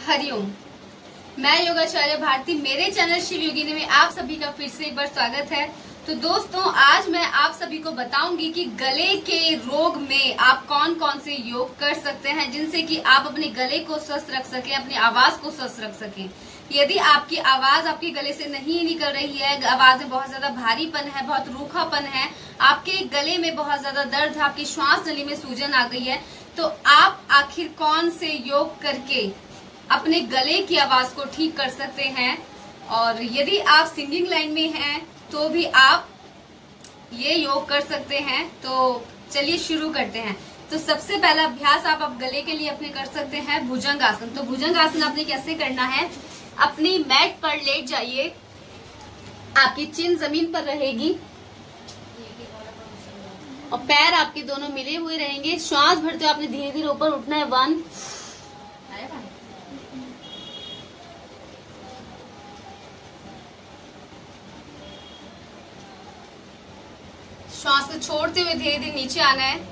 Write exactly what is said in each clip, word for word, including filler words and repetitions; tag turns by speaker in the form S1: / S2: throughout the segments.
S1: हरिओम। मैं योगाचार्य भारती, मेरे चैनल शिव योगिनी में आप सभी का फिर से एक बार स्वागत है। तो दोस्तों, आज मैं आप सभी को बताऊंगी कि गले के रोग में आप कौन कौन से योग कर सकते हैं जिनसे कि आप अपने गले को स्वस्थ रख सकें, अपनी आवाज को स्वस्थ रख सकें। यदि आपकी आवाज आपके गले से नहीं निकल रही है, आवाज में बहुत ज्यादा भारीपन है, बहुत रूखापन है, आपके गले में बहुत ज्यादा दर्द है, आपकी श्वास नली में सूजन आ गई है, तो आप आखिर कौन से योग करके अपने गले की आवाज को ठीक कर सकते हैं। और यदि आप सिंगिंग लाइन में हैं तो भी आप ये योग कर सकते हैं। तो चलिए शुरू करते हैं। तो सबसे पहला अभ्यास आप, आप गले के लिए अपने कर सकते हैं भुजंग आसन। तो भुजंग आसन आपने कैसे करना है, अपनी मैट पर लेट जाइए, आपकी चिन जमीन पर रहेगी और पैर आपके दोनों मिले हुए रहेंगे। श्वास भरते हुए आपने धीरे धीरे ऊपर उठना है। वन, श्वास को छोड़ते हुए धीरे धीरे नीचे आना है।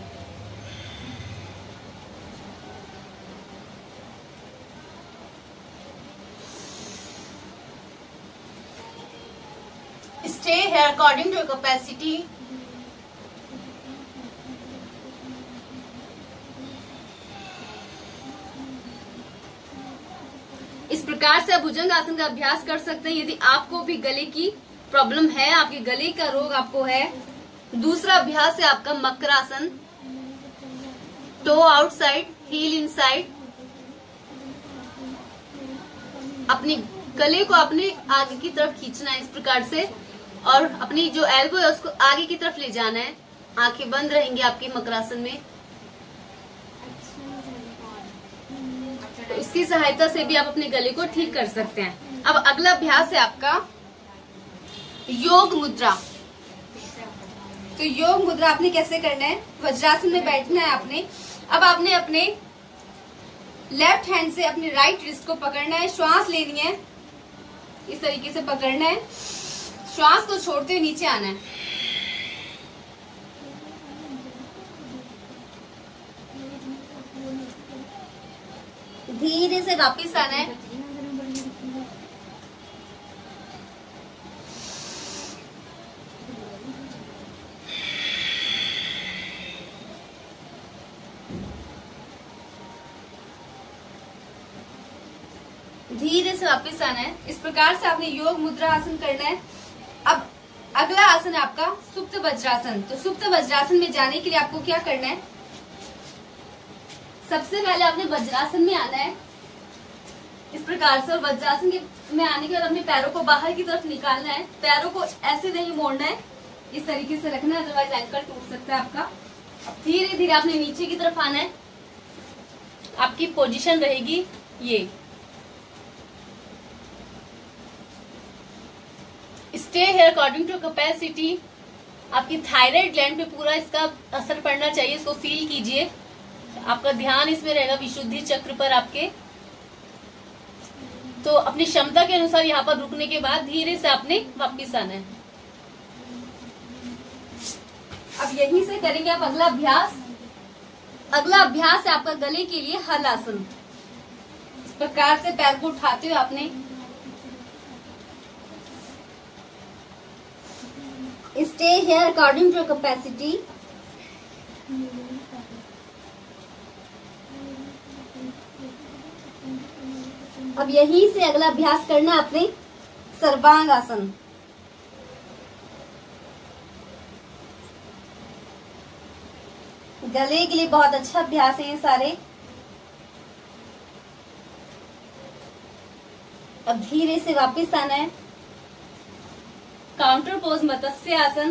S1: Stay here according to capacity. इस प्रकार से आप भुजंग आसन का अभ्यास कर सकते हैं यदि आपको भी गले की प्रॉब्लम है, आपके गले का रोग आपको है। दूसरा अभ्यास है आपका Makarasana. Toe outside, heel inside. अपनी गले को अपने आगे की तरफ खींचना है इस प्रकार से, और अपनी जो एल्बो है उसको आगे की तरफ ले जाना है। आंखें बंद रहेंगी आपकी मकरासन में। तो इसकी सहायता से भी आप अपने गले को ठीक कर सकते हैं। अब अगला अभ्यास है आपका योग मुद्रा। तो योग मुद्रा आपने कैसे करना है, वज्रासन में बैठना है आपने। अब आपने अपने लेफ्ट हैंड से अपने राइट रिस्ट को पकड़ना है, श्वास लेनी है, इस तरीके से पकड़ना है, श्वास को छोड़ते हुए नीचे आना है। धीरे से वापस आना है। धीरे से वापस आना है। इस प्रकार से आपने योग मुद्रा आसन करना है। अब अगला आसन है आपका सुप्त वज्रासन। तो सुप्त वज्रासन में जाने के लिए आपको क्या करना है, सबसे पहले आपने वज्रासन में आना है इस प्रकार से। और वज्रासन के में आने के बाद अपने पैरों को बाहर की तरफ निकालना है। पैरों को ऐसे नहीं मोड़ना है, इस तरीके से रखना है, अदरवाइज एंकल टूट सकता है आपका। धीरे धीरे आपने नीचे की तरफ आना है। आपकी पोजीशन रहेगी ये। Stay here according to capacity. आपकी थायराइड ग्लैंड पे पूरा इसका असर पड़ना चाहिए, इसको फील कीजिए। आपका ध्यान इसमें रहेगा विशुद्धि चक्र पर आपके। तो अपनी क्षमता के अनुसार यहाँ पर रुकने के बाद धीरे से आपने वापस आना है। अब यहीं से करेंगे आप अगला अभ्यास। अगला अभ्यास है आपका गले के लिए हल आसन। इस प्रकार से पैर को उठाते हुए आपने stay here according to capacity. अब यहीं से अगला अभ्यास करना है आपने सर्वांग आसन। गले के लिए बहुत अच्छा अभ्यास है ये सारे। अब धीरे से वापस आना है। काउंटर पोज मत्स्य आसन।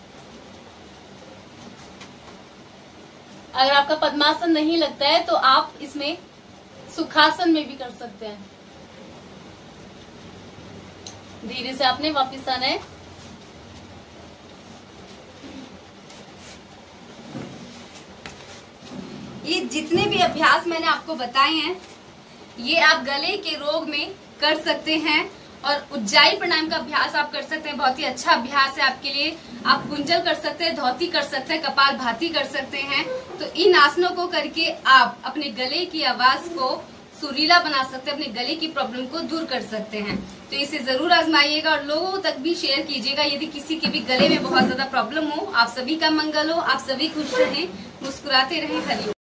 S1: अगर आपका पद्मासन नहीं लगता है तो आप इसमें सुखासन में भी कर सकते हैं। धीरे से आपने वापस आना है। ये जितने भी अभ्यास मैंने आपको बताए हैं ये आप गले के रोग में कर सकते हैं। और उज्जाई प्राणायाम का अभ्यास आप कर सकते हैं, बहुत ही अच्छा अभ्यास है आपके लिए। आप कुंजल कर सकते हैं, धौती कर सकते हैं, कपाल भाती कर सकते हैं। तो इन आसनों को करके आप अपने गले की आवाज को सुरीला बना सकते हैं, अपने गले की प्रॉब्लम को दूर कर सकते हैं। तो इसे जरूर आजमाइएगा और लोगों तक भी शेयर कीजिएगा यदि किसी के भी गले में बहुत ज्यादा प्रॉब्लम हो। आप सभी का मंगल हो, आप सभी खुश रहें, मुस्कुराते रहें। हरिओम।